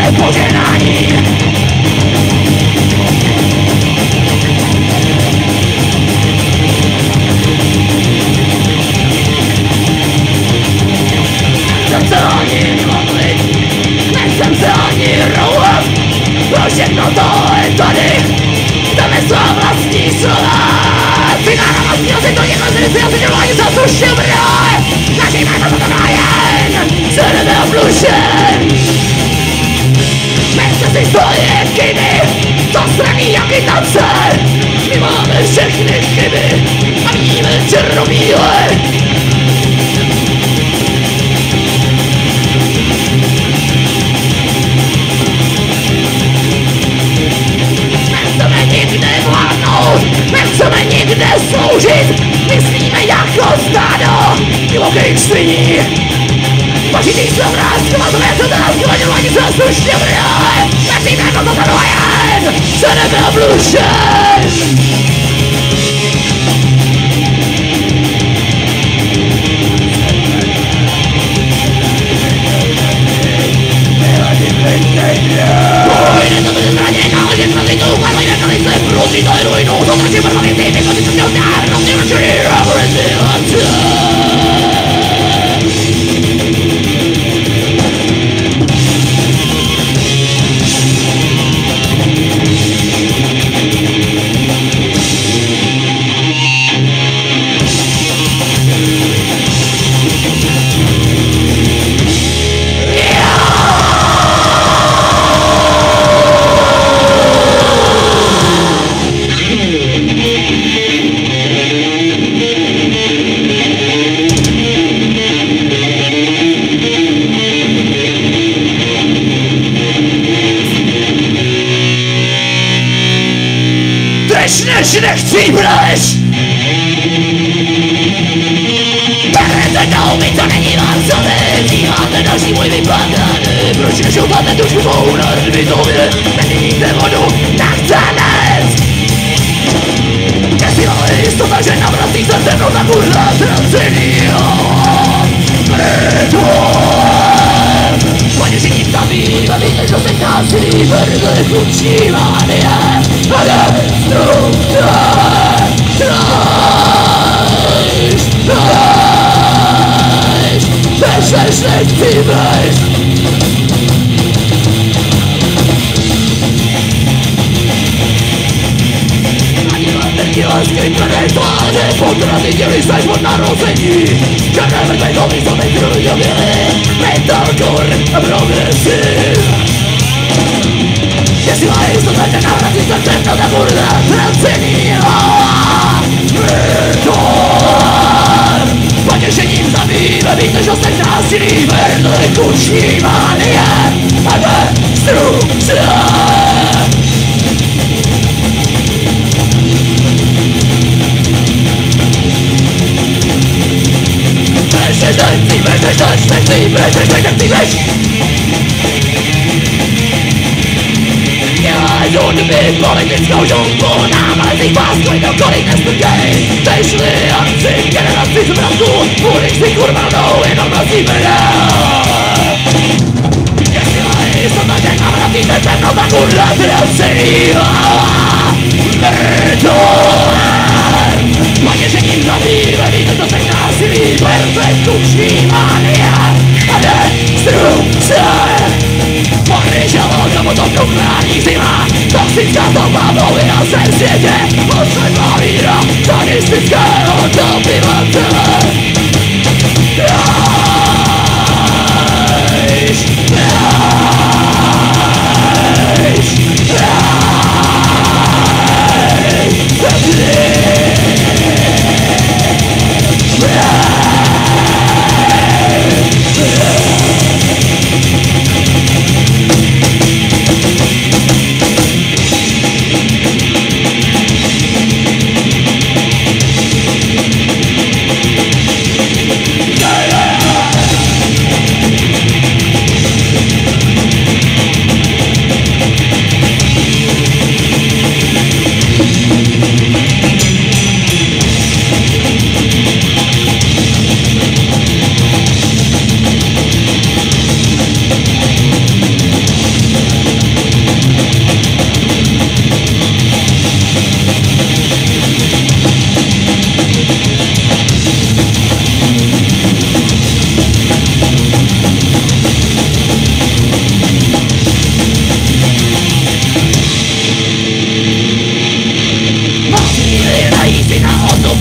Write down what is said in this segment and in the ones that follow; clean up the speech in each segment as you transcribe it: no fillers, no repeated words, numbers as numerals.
pożegnani. Chcę ani modlić, nie chcę ani rołów. Prosięgną do Antony, damy sława stisła. Finalna was wniosek do niego zrysujący działanie za cóż się brać. Naszej mego zadobrajen, serce w blusie. Mężczyzny swoje kiny, to strani jak i tacy. Nie mamy všechny chyby, a mimy cię robiły. Chcemy nigdy władnąć, my chcemy nigdy służyć. Myślimy jako stado, nie mogę ich świni. Właściwie są raz, chyba zamiast od nas, chyba nie ma nic raz, już nie bryje. Myślimy jako zadowajen, serce w blusie. Pójdę do wyzranienia, ale nie znaleźć do układu, ile dalej chcę wrócić do ruinu. Zobaczcie permanentnie, tylko ty miał dar, rozdzielę się i reprezentuję. Nie chci brać! Będę dał mi to nie mam sobie. Dzichane nosi mój wypadany. Prosimy się upadne duszy wołu na rybitowie. Będzie nigdy wodu tak tanet. Jest to tak, że nawrat i za zemną na górę tracenia. Panie się nim zabiwa, widzę, że ten nas liberny utrzymany. Ale łaskiej planetary potrafi nie wystać pod narodzeni. Czekamy tego miejsca trudno wiele. Metal core, progresyw. Jeśli jest to tak nawrat i zaczepna na górę tracenia. Panie się nim zabiwa, widzę, że ostatnia nas liberny utrzymany. Ale strukcja. I don't be falling this goes on for now. I think fast going to calling us the game. They should have seen get it up this about to putting the good about no and I'm not even yes, I is something that I'm not even that I'm not good at the city. Panie się nim zabiwa, widzę to tak na city. Perfekt utrzymania, ale strukcja. Pogryzia woda, bo to krąglani zima. Toksicka doba, nowy asel zjedzie. Potrzeba mira, sanistycka, oto bywa tyle.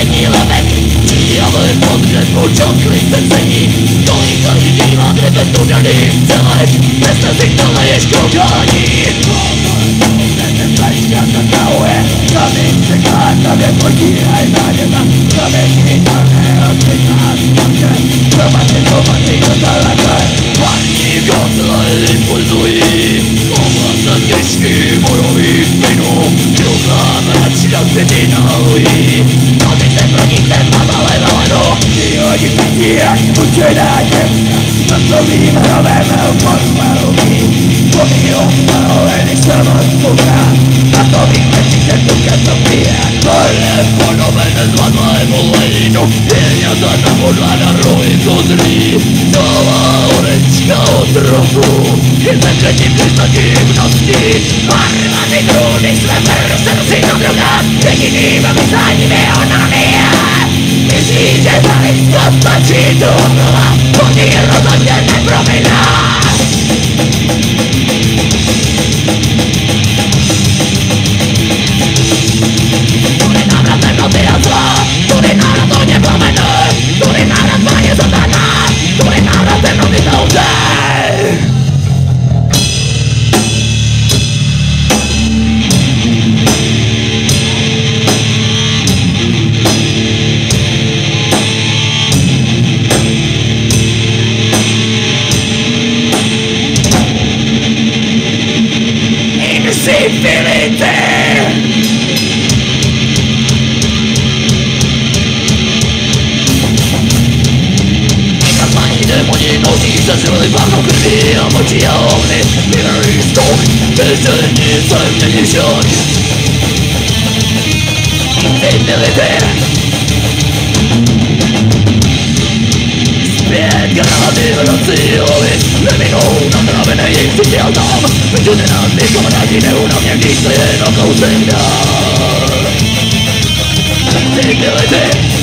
poslední lepek Přijali podřed počátky srdcení Kolika lidí má trepet tudaný celek Přesně si tohle je škoukání Kamień czeka, tobie podbijaj na nieba Kamień czarne odbyta Zobaczy do daleka Pani gotle impulsuje Obraz jeśli morowi winu Kiełkama ślady dynałuje Kobietę bronitem małe małano I oni pijak uczynacie Nastowim hromem pozwalubi Pomiją małe samotwórka A tobie będzie tylko to pijak Ale ponowne zładła emolejno Pienia za namurwana roi kudri Cała oreczka od roku I zakręci przyszła dziwności Marwany grudy sweter Sercyjna droga Jeśli mamy za nimi ona mija Jeśli idzie dalej Skąd ci dumna Bo nie rozodniemy promila Który naraz tego zjazła Który naraz to nie plameny Który naraz panie zadana Który naraz ze mną nie dąży Infinity! Demonie nosi zażyły bardzo krwi A moci ogny i stok Bezczelnie całe nie wsiąść Infinity! Zbyt granaty rozsyjowy Wyminą na trawę na jej przydział tam Będziemy na mnie komrazinę Na mnie gdzieś to jedno kołsęga Infinity!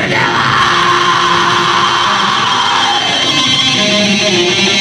nedělej!